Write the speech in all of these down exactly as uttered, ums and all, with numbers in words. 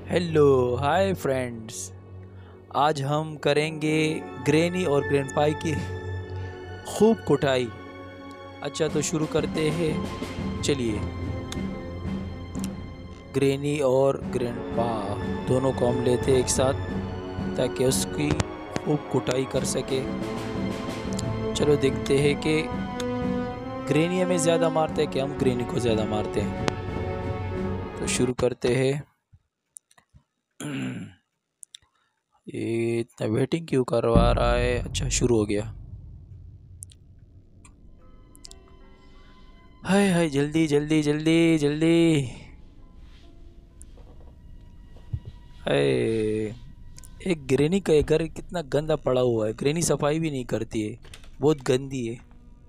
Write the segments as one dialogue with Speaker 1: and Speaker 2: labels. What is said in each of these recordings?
Speaker 1: Hello hi friends. आज हम करेंगे ग्रैनी और ग्रैंडपाई की खूब कुटाई। अच्छा तो शुरू करते हैं। चलिए, ग्रैनी और ग्रैंडपा दोनों को हम लेते एक साथ ताकि उसकी खूब कुटाई कर सके। चलो देखते हैं कि ग्रैनी हमें ज़्यादा मारते हैं कि हम ग्रैनी को ज़्यादा मारते हैं। तो शुरू करते हैं। ये इतना वेटिंग क्यों करवा रहा है। अच्छा शुरू हो गया। हाय हाय जल्दी जल्दी जल्दी जल्दी। हाय, एक ग्रैनी का घर कितना गंदा पड़ा हुआ है। ग्रैनी सफाई भी नहीं करती है, बहुत गंदी है।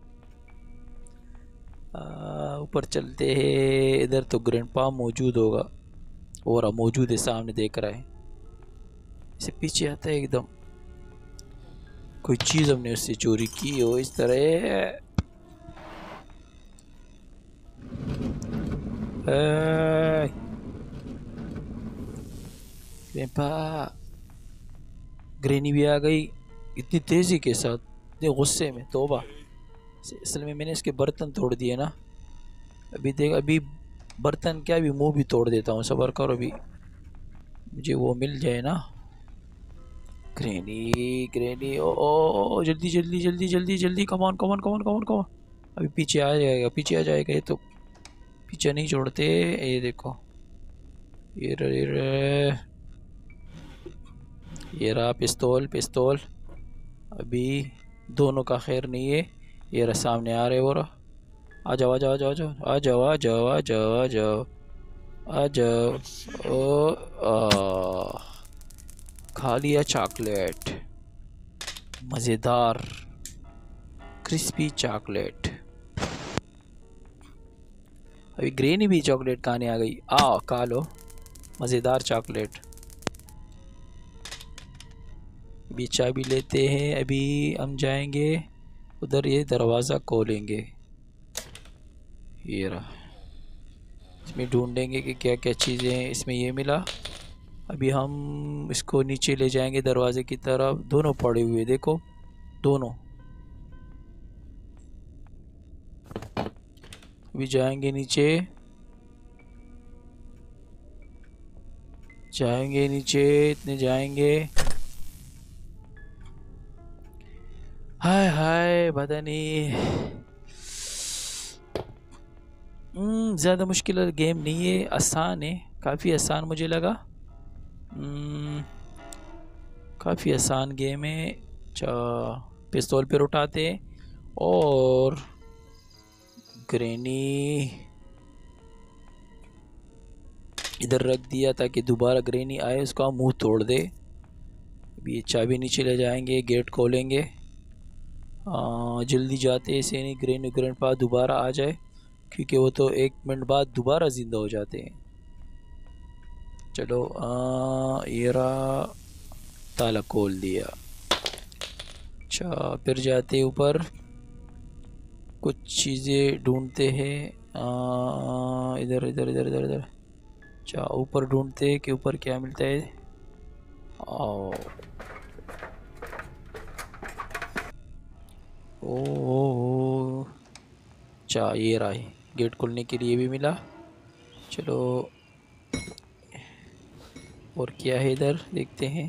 Speaker 1: ऊपर चलते हैं। इधर तो ग्रैंडपा मौजूद होगा और मौजूद है, सामने देख रहा है। इसे पीछे आता है एकदम। कोई चीज़ हमने उससे चोरी की हो इस तरह। ग्रैंडपा, ग्रैनी भी आ गई इतनी तेज़ी के साथ, इतने गुस्से में। तौबा, असल में मैंने इसके बर्तन तोड़ दिए ना। अभी देख, अभी बर्तन क्या, अभी मुंह भी तोड़ देता हूँ। सब्र करो, अभी मुझे वो मिल जाए ना। ग्रैनी ग्रैनी ओ, ओ, ओ जल्दी जल्दी जल्दी जल्दी जल्दी, कमान कमान कमान कमान कमान। अभी पीछे आ जाएगा, पीछे आ जाएगा। ये तो पीछे नहीं छोड़ते। ये देखो, ये रे, ये रे, ये रहा पिस्तौल पिस्तौल। अभी दोनों का खैर नहीं है। ये रहा सामने आ रहे वो रहा। आ जाओ आ जाओ आ जाओ आ जाओ आ जाओ आ जाओ आ जाओ आ जाओ। ओ आ, खा लिया चॉकलेट, मज़ेदार क्रिस्पी चॉकलेट। अभी ग्रैनी भी चॉकलेट खाने आ गई। आ खा लो मज़ेदार चॉकलेट। अभी चाबी लेते हैं। अभी हम जाएंगे उधर, ये दरवाज़ा खोलेंगे। ये रहा, इसमें ढूंढेंगे कि क्या क्या चीज़ें हैं। इसमें ये मिला। अभी हम इसको नीचे ले जाएंगे दरवाजे की तरफ। दोनों पड़े हुए देखो, दोनों। अभी जाएंगे नीचे, जाएंगे नीचे, इतने जाएंगे। हाय हाय पता नहीं, ज़्यादा मुश्किल गेम नहीं है, आसान है, काफ़ी आसान मुझे लगा। काफ़ी आसान गेम है। अच्छा, पिस्तौल पर उठाते और ग्रैनी इधर रख दिया ताकि दोबारा ग्रैनी आए उसका मुंह तोड़ दे। अभी ये चाबी नीचे ले जाएंगे, गेट खोलेंगे। जल्दी जाते ऐसे नहीं ग्रैनी ग्रैंडपा दोबारा आ जाए, क्योंकि वो तो एक मिनट बाद दोबारा ज़िंदा हो जाते हैं। चलो आ, ये रहा, ताला खोल दिया। अच्छा फिर जाते ऊपर, कुछ चीज़ें ढूंढते हैं। इधर इधर इधर इधर इधर। अच्छा ऊपर ढूंढते हैं कि ऊपर क्या मिलता है। ओ ओ, अच्छा ये रहा है, गेट खोलने के लिए भी मिला। चलो और क्या है इधर देखते हैं।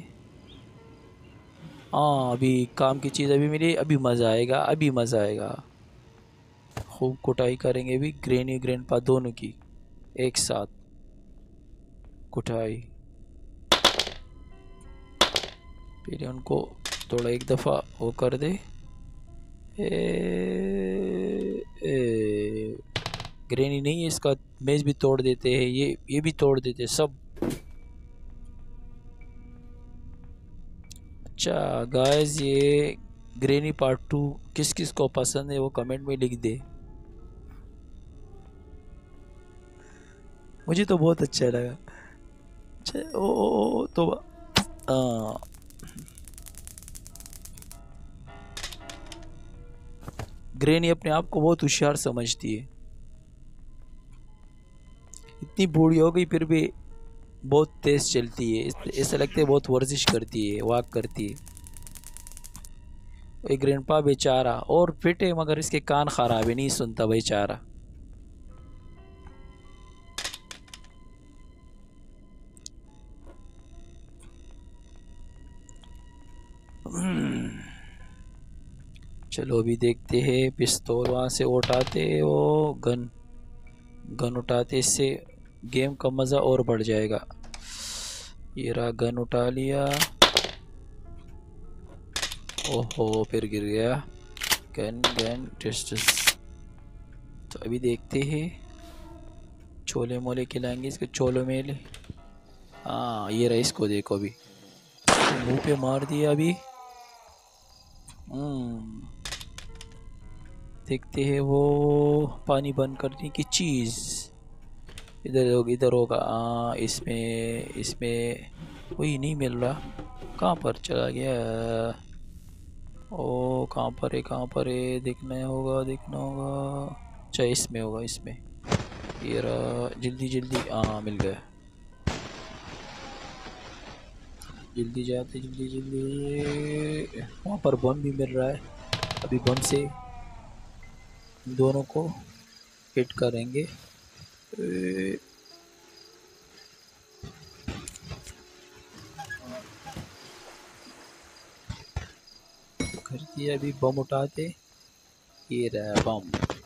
Speaker 1: हाँ अभी काम की चीज़ अभी मिली। अभी मज़ा आएगा, अभी मज़ा आएगा। खूब कुटाई करेंगे अभी ग्रैनी ग्रैंडपा दोनों की एक साथ कुटाई। पहले उनको थोड़ा एक दफ़ा वो कर दे। ए, ए, ग्रैनी नहीं है, इसका मेज भी तोड़ देते हैं, ये ये भी तोड़ देते सब। अच्छा गाइस, ये ग्रैनी पार्ट टू किस किस को पसंद है वो कमेंट में लिख दे। मुझे तो बहुत अच्छा लगा। अच्छा ओ, ओ, ओ तो आ, ग्रैनी अपने आप को बहुत होशियार समझती है। इतनी बूढ़ी हो गई फिर भी बहुत तेज़ चलती है, ऐसा लगता है बहुत वर्जिश करती है, वॉक करती है। एक ग्रैंडपा बेचारा और फिट है मगर इसके कान खराब है, नहीं सुनता बेचारा। चलो अभी देखते हैं, पिस्तौल वहाँ से उठाते वो गन गन उठाते, इससे गेम का मज़ा और बढ़ जाएगा। ये रहा, गन उठा लिया। ओहो फिर गिर गया। Gun gun test. तो अभी देखते हैं, छोले मोले खिलाएंगे इसको, छोले मेले। हाँ ये रहा, इसको देखो अभी मुंह पे मार दिया अभी। हम्म देखते हैं वो पानी बंद करने की चीज़ इधर होगी, इधर होगा। हाँ इसमें इसमें कोई नहीं मिल रहा, कहाँ पर चला गया? ओ कहाँ पर है, कहाँ पर है, देखना होगा देखना होगा। अच्छा इसमें होगा, इसमें। ये रहा, जल्दी जल्दी। हाँ मिल गया। जल्दी जाते, जल्दी जल्दी। वहाँ पर बम भी मिल रहा है, अभी बम से दोनों को हिट करेंगे। कर दिया, अभी बम उठाते। ये रहा बम।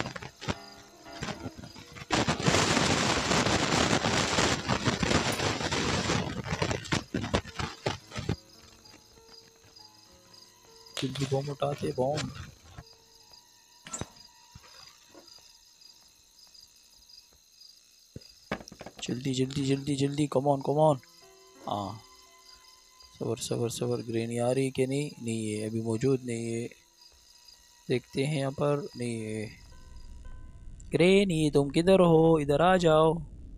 Speaker 1: जल्दी बम उठाते, बम। जल्दी जल्दी जल्दी जल्दी, कम ऑन कम ऑन। हाँ सबर सबर सबर। ग्रेनी आ रही कि नहीं? नहीं है, अभी मौजूद नहीं है। देखते हैं यहाँ पर, नहीं है। ग्रेनी तुम किधर हो, इधर आ जाओ।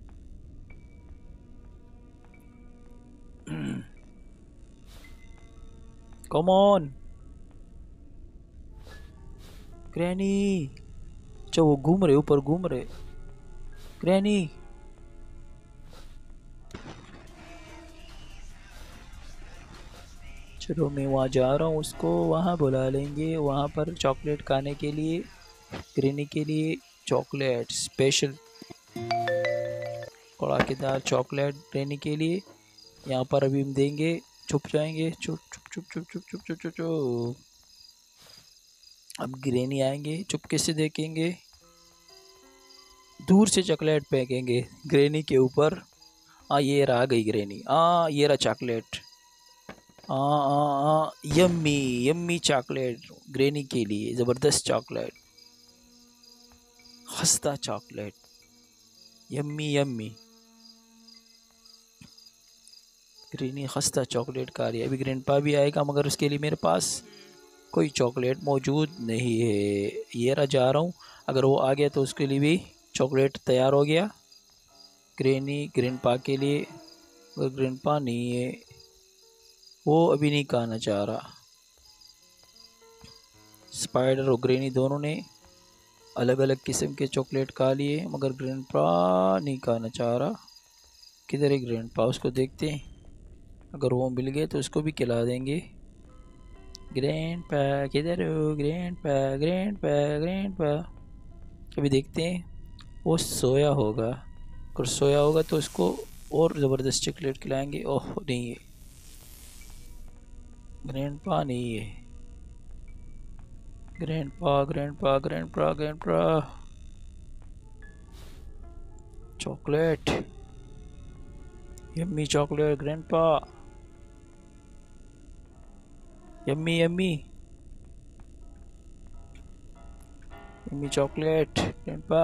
Speaker 1: Come on granny. अच्छा वो घूम रहे, ऊपर घूम रहे। ग्रैनी चलो मैं वहाँ जा रहा हूँ, उसको वहाँ बुला लेंगे, वहाँ पर चॉकलेट खाने के लिए, ग्रैनी के लिए चॉकलेट स्पेशल कड़ाकेदार चॉकलेट ग्रैनी के लिए। यहाँ पर अभी हम देंगे, छुप जाएंगे। चुप चुप चुप चुप चुप चुप चुप चुप चुप। अब ग्रैनी आएंगे, चुपके से देखेंगे, दूर से चॉकलेट फेंकेंगे ग्रैनी के ऊपर। हाँ ये रहा, गई ग्रैनी। हाँ ये रहा चॉकलेट। हाँ हाँ हाँ, यम्मी यम्मी चॉकलेट ग्रैनी के लिए, ज़बरदस्त चॉकलेट, खस्ता चॉकलेट, यम्मी यम्मी। ग्रैनी खस्ता चॉकलेट खा रही है। अभी ग्रैंडपा भी आएगा मगर उसके लिए मेरे पास कोई चॉकलेट मौजूद नहीं है। ये रहा, जा रहा हूँ, अगर वो आ गया तो उसके लिए भी चॉकलेट तैयार हो गया। ग्रैनी ग्रैंडपा के लिए, अगर ग्रैंडपा नहीं है, वो अभी नहीं खाना चाह रहा। स्पाइडर और ग्रैनी दोनों ने अलग अलग किस्म के चॉकलेट खा लिए मगर ग्रैंडपा नहीं खाना चाह रहा। किधर है ग्रैंडपा, उसको देखते हैं, अगर वो मिल गए तो उसको भी खिला देंगे। ग्रैंडपा किधर हो, ग्रैंडपा ग्रैंडपा ग्रैंडपा। अभी देखते हैं, वो सोया होगा, अगर सोया होगा तो उसको और ज़बरदस्त चॉकलेट खिलाएंगे। ओह नहीं है, ग्रैंडपा नहीं है। Grandpa grandpa grandpa grandpa chocolate, yummy chocolate grandpa, yummy yummy yummy chocolate grandpa.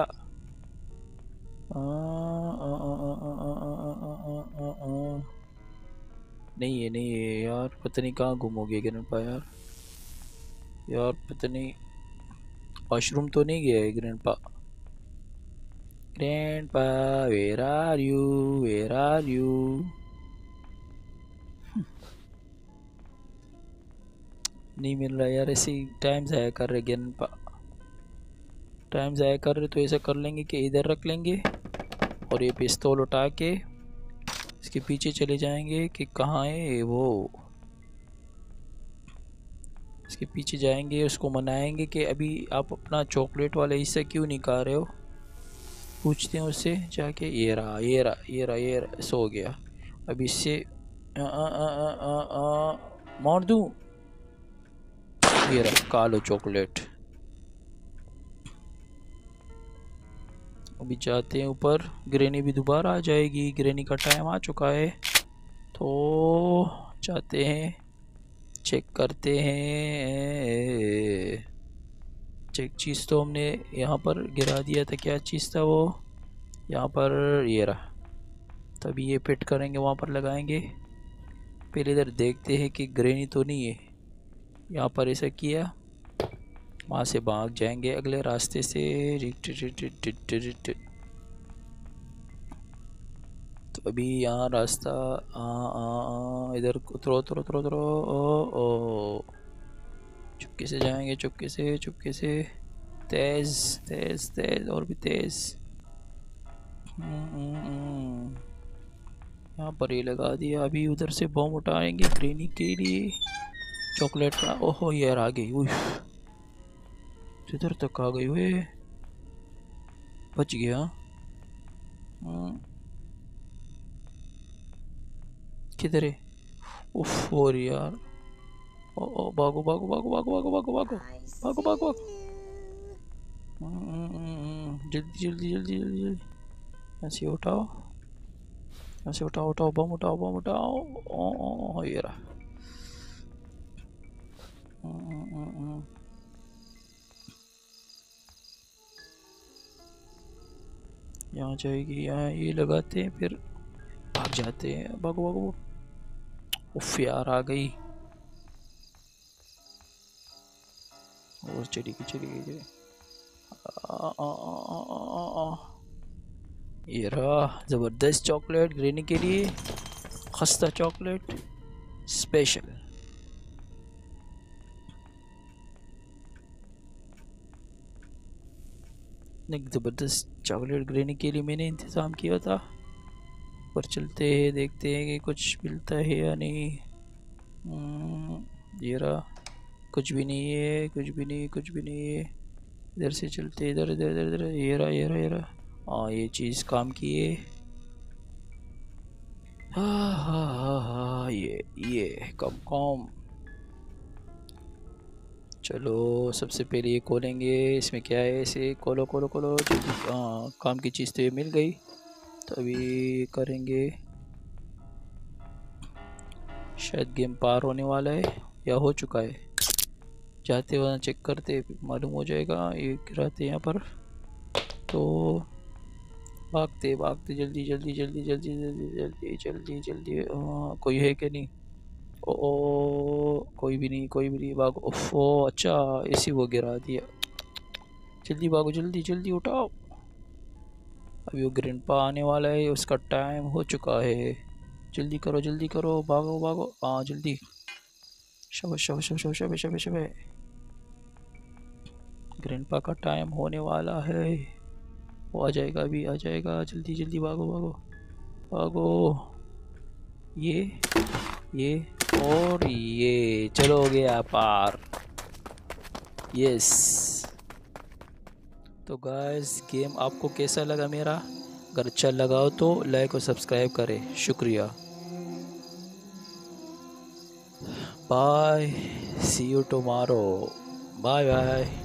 Speaker 1: नहीं है नहीं है यार, पता नहीं कहाँ गुम हो गया ग्रैंडपा यार। यार पता नहीं, वॉशरूम तो नहीं गया है grandpa. Grandpa where are you, where are you. नहीं मिल रहा यार, ऐसे टाइम ज़ाया कर रहे ग्रैंडपा, टाइम ज़ाया कर रहे। तो ऐसा कर लेंगे कि इधर रख लेंगे और ये पिस्तौल उठा के इसके पीछे चले जाएंगे कि कहाँ है वो, इसके पीछे जाएंगे, उसको मनाएंगे कि अभी आप अपना चॉकलेट वाला हिस्सा क्यों नहीं खा रहे हो। पूछते हैं उससे जाके, ये रहा ये रहा ये रहा ये रहा, सो गया। अब इससे मार दूँ, ये रहा खा लो चॉकलेट। अभी जाते हैं ऊपर, ग्रेनी भी दोबारा आ जाएगी, ग्रेनी का टाइम आ चुका है। तो जाते हैं, चेक करते हैं। चेक चीज़ तो हमने यहाँ पर गिरा दिया था, क्या चीज़ था वो, यहाँ पर ये रहा। तभी ये फिट करेंगे, वहाँ पर लगाएंगे। पहले इधर देखते हैं कि ग्रेनी तो नहीं है। यहाँ पर ऐसा किया, वहाँ से भाग जाएंगे अगले रास्ते से। तो अभी यहाँ रास्ता इधर उतरो उतरो उतरो उतरो, ओ ओ चुपके से जाएंगे, चुपके से चुपके से, तेज तेज तेज और भी तेज। यहाँ पर ये लगा दिया। अभी उधर से बम उठाएंगे ग्रेनी के लिए चॉकलेट का। ओहो यार आ गई, उफ इधर तक आ गई हुए, बच गया। किधर है, उफ और यार, ओ ओ भागो भागो भागो भागो भागो भागो भागो भागो भागो, जल्दी जल्दी जल्दी जल्दी जल्दी, ऐसे उठाओ ऐसे उठाओ उठाओ, बम उठाओ बम उठाओ। ओ ओ ये रहा। यहाँ जाएगी, यहाँ ये लगाते हैं, फिर भाग जाते हैं, भागो भागो। उफ यार आ गई, और चली गई चली गई चली। आ, आ, आ, आ, आ, ये रहा ज़बरदस्त चॉकलेट ग्रेनी के लिए, खस्ता चॉकलेट स्पेशल। एक ज़बरदस्त चॉकलेट ग्रेनी के लिए मैंने इंतज़ाम किया था। पर चलते हैं, देखते हैं कि कुछ मिलता है या नहीं। ये रहा, कुछ भी नहीं है, कुछ भी नहीं कुछ भी नहीं है। इधर से चलते, इधर इधर इधर इधर, ये रहा ये रहा ये रहा। हाँ ये चीज़ काम की है। हाँ हाँ हाँ हाँ, ये ये कम कम। चलो सबसे पहले ये खोलेंगे, इसमें क्या है, इसे खोलो खोलो खोलो। हाँ काम की चीज़ तो ये मिल गई, तो अभी करेंगे। शायद गेम पार होने वाला है या हो चुका है, जाते वहाँ चेक करते मालूम हो जाएगा। ये गिराते यहाँ पर, तो भागते भागते जल्दी जल्दी जल्दी जल्दी जल्दी जल्दी जल्दी जल्दी। कोई है कि नहीं, ओ, ओ कोई भी नहीं कोई भी नहीं, भागो। ओफो अच्छा ऐसी वो गिरा दिया, जल्दी भागो जल्दी जल्दी उठाओ। अभी वो ग्रैंडपा आने वाला है, उसका टाइम हो चुका है, जल्दी करो जल्दी करो, भागो भागो। हाँ जल्दी, शब शब शब शब शब शब शब। ग्रैंडपा का टाइम होने वाला है, वो आ जाएगा, अभी आ जाएगा, जल्दी जल्दी भागो भागो भागो। ये ये और ये, चलो हो गया पार, यस। तो गाइस गेम आपको कैसा लगा मेरा, अगर अच्छा लगा हो तो लाइक और सब्सक्राइब करें, शुक्रिया। Bye, see you tomorrow, bye bye.